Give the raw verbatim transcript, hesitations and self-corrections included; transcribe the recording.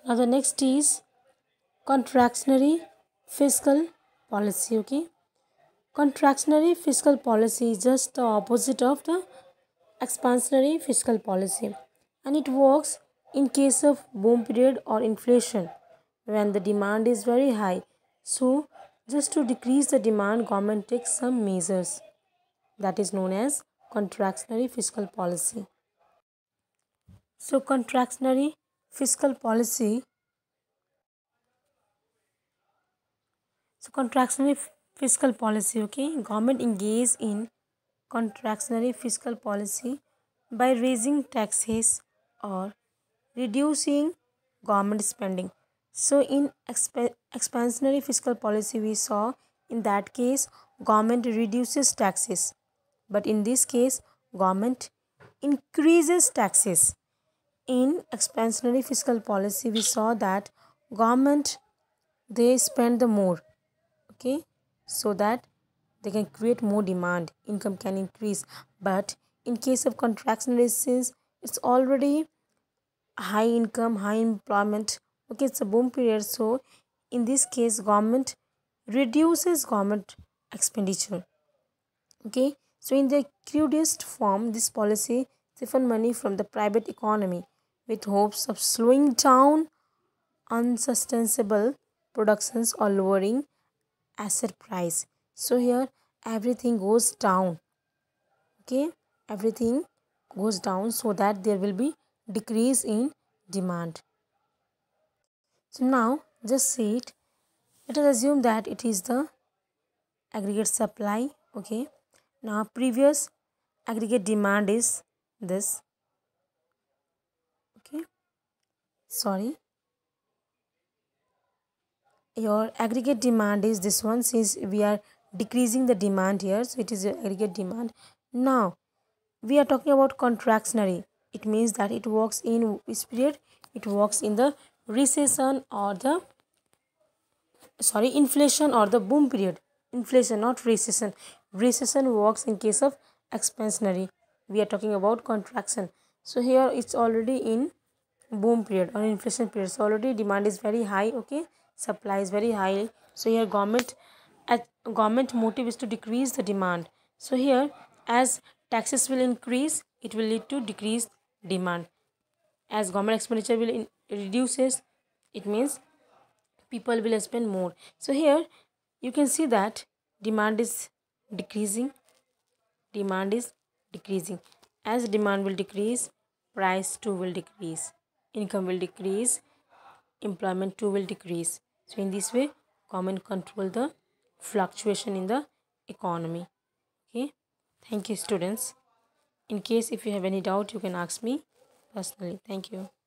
Now the next is contractionary fiscal policy. Okay, contractionary fiscal policy is just the opposite of the expansionary fiscal policy, and it works in case of boom period or inflation when the demand is very high. So just to decrease the demand, government takes some measures that is known as contractionary fiscal policy. So contractionary fiscal policy so contractionary f- fiscal policy, okay, government engage in contractionary fiscal policy by raising taxes or reducing government spending. So in exp- expansionary fiscal policy we saw, in that case government reduces taxes, but in this case government increases taxes. In expansionary fiscal policy we saw that government, they spend the more, okay, so that they can create more demand, income can increase. But in case of contractionary, since it's already high income, high employment, okay, it's a boom period, so in this case government reduces government expenditure. Okay, so in the crudest form, this policy siphon money from the private economy with hopes of slowing down unsustainable productions or lowering asset price. So here everything goes down. Okay, everything goes down so that there will be decrease in demand. So now just see it. Let us assume that it is the aggregate supply. Okay, now previous aggregate demand is this. Okay, sorry, your aggregate demand is this one, since we are decreasing the demand here, so it is your aggregate demand. Now we are talking about contractionary. It means that it works in which period? It works in the recession or the, sorry, inflation or the boom period. Inflation, not recession. Recession works in case of expansionary. We are talking about contraction. So here it's already in boom period or inflation period, so already demand is very high, okay, supply is very high. So here government, at government motive is to decrease the demand. So here, as taxes will increase, it will lead to decreased demand. As government expenditure will in, reduces, it means people will spend more. So here you can see that demand is decreasing, demand is decreasing. As demand will decrease, price too will decrease, income will decrease, employment too will decrease. So in this way government control the fluctuation in the economy. Okay, thank you students. In case if you have any doubt, you can ask me personally. Thank you.